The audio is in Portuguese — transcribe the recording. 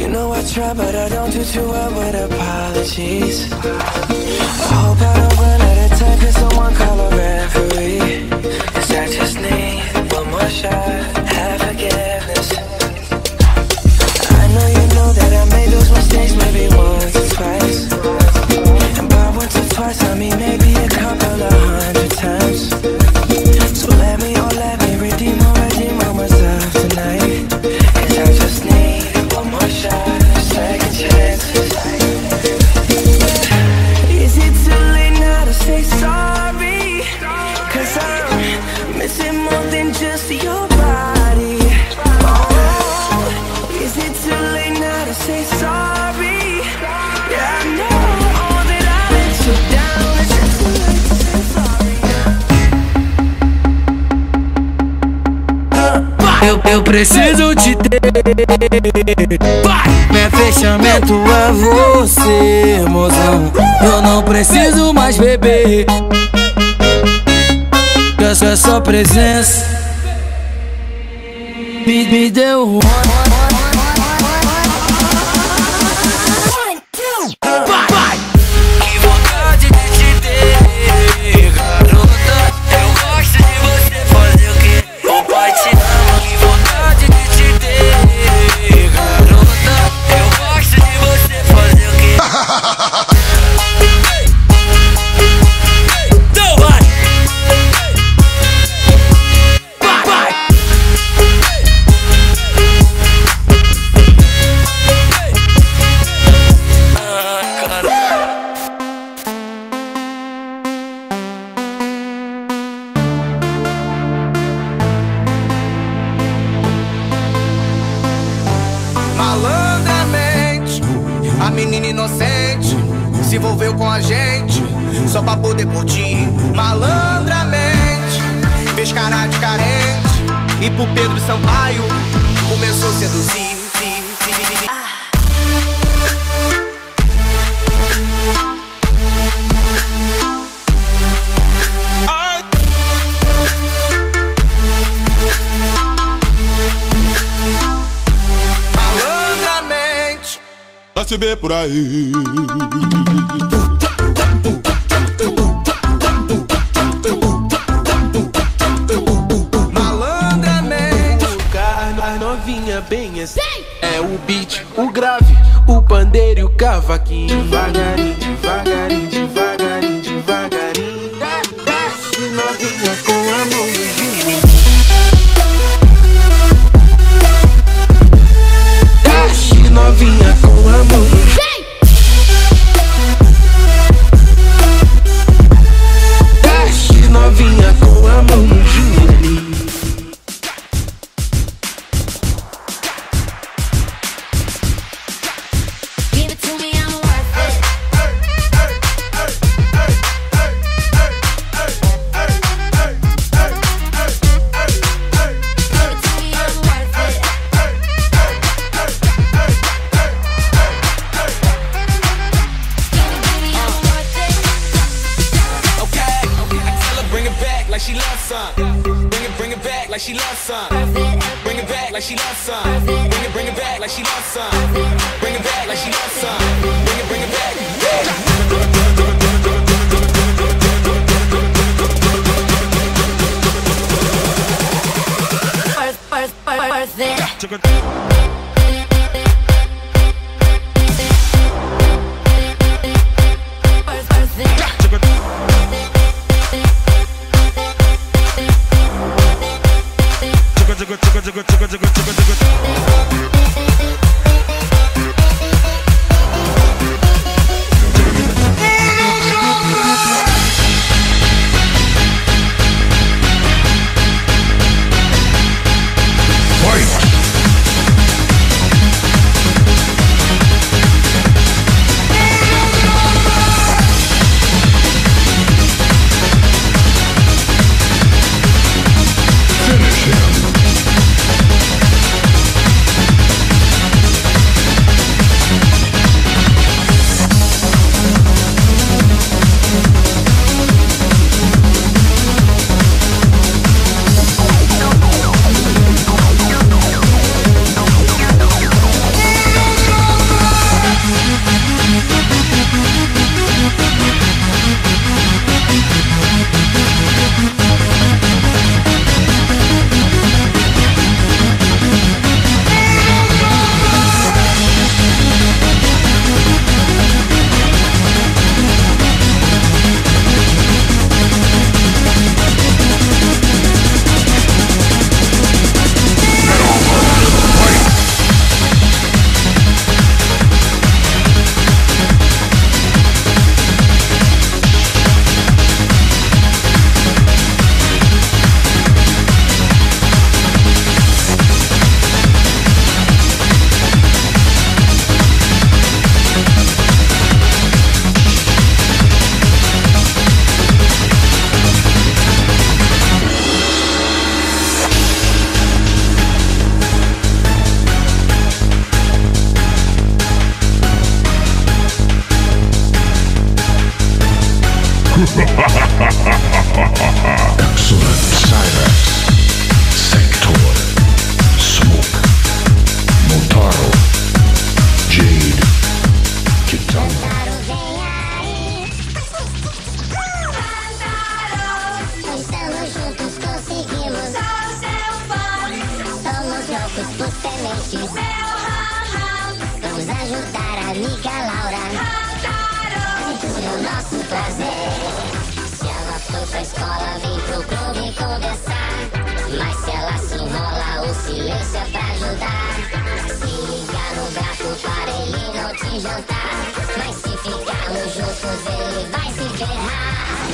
You know I try, but I don't do too well with apologies. I hope I don't run out of time, can someone call a referee? Cause I just need one more shot, have forgiveness. I know you know that I made those mistakes maybe once or twice. And by once or twice I mean maybe a couple of 100 times. So let me redeem myself tonight. Cause I just need one more shot, a second chance. Is it too late now to say sorry? Cause I'm missing more than just your body. Oh, is it too late now to say sorry? Yeah, I know that I let you down. Is it too late to say sorry? Eu preciso te ter. Meu fechamento é você, mozão. Eu não preciso mais beber. Essa é só presença. Me deu um. Que vontade de te ter, garota. Eu gosto de você fazer o que o pai te ama. Que vontade de te ter, garota. Eu gosto de você fazer o que. Então vai. Vai. Malandramente, a menina inocente se envolveu com a gente só pra poder curtir. Malandramente, fez cara de carente e pro Pedro Sampaio começou a seduzir. Malandramente, pra se ver por aí. malandramente, A novinha bem assim. É o beat, o grave, o pandeiro e o cavaquinho. Devagarinho, devagarinho, devagarinho, devagarinho. Desce novinha com a mão no joelho. Desce novinha com a mão no joelho. Desce novinha com a mão no joelho. Give it to me, I'm worth it. Give it to me, I'm worth it. Give me, I'm worth it. okay. I tell her bring it back like she loves some. Bring it back like she loves some. Bring it back like she loves some. Bring it back like she loves some. Bring it back like she loves some. Bring it back. Worth it. Worth it. Excellent. Cyrax. Sector. Smoke. Motaro. Jade. Kitana. Estamos juntos, conseguimos. Somos loucos por sementes. Vamos ajudar a amiga Laura. É o nosso prazer. Se ela foi pra escola, vem pro clube conversar. Mas se ela se enrola, o silêncio é pra ajudar. Se ligar no gato para ele não te jantar. Mas se ficarmos juntos, ele vai se ferrar.